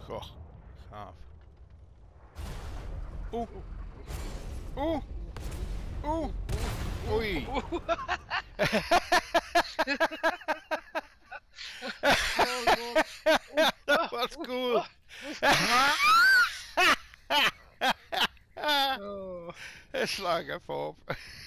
Goh, gaaf. Oeh. Oeh. Oeh. Oei. Oh god. Dat was cool. Oh. Slag even op.